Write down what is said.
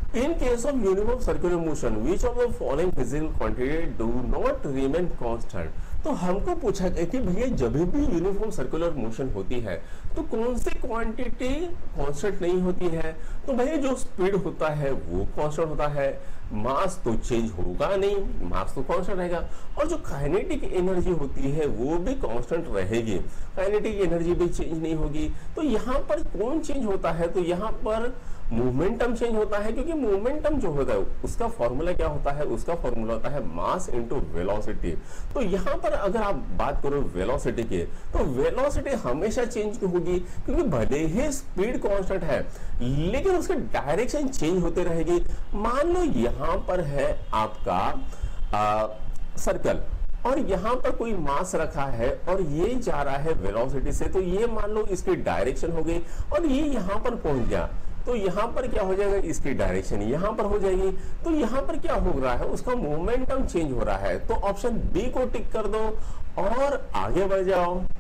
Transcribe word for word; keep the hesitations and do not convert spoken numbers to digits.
In case of uniform circular motion, which of the following physical quantity do not remain constant? तो हमको पूछा गया कि भैया जब भी यूनिफॉर्म सर्कुलर मोशन होती है तो कौन सी क्वांटिटी कांस्टेंट नहीं होती है। तो भैया जो स्पीड होता है वो कांस्टेंट होता है, मास तो चेंज होगा नहीं, मास तो कांस्टेंट रहेगा, और जो काइनेटिक एनर्जी होती है वो भी कांस्टेंट रहेगी, काइनेटिक एनर्जी भी चेंज नहीं होगी। तो यहाँ पर कौन चेंज होता है? तो यहाँ पर मोमेंटम चेंज होता है, क्योंकि मोमेंटम जो होता है उसका फॉर्मूला क्या होता है? उसका फॉर्मूला होता है मास इनटू वेलोसिटी। तो यहाँ पर अगर आप बात करो वेलोसिटी की, तो वेलोसिटी हमेशा चेंज होगी, क्योंकि भले ही स्पीड कांस्टेंट है लेकिन उसकी डायरेक्शन चेंज होते रहेगी। मान लो यहाँ पर है आपका आ, सर्कल और यहाँ पर कोई मास रखा है और ये जा रहा है वेलोसिटी से, तो ये मान लो इसकी डायरेक्शन हो गई और ये यहाँ पर पहुंच गया, तो यहाँ पर क्या हो जाएगा? इसकी डायरेक्शन यहाँ पर हो जाएगी। तो यहाँ पर क्या हो रहा है? उसका मोमेंटम चेंज हो रहा है। तो ऑप्शन बी को टिक कर दो और आगे बढ़ जाओ।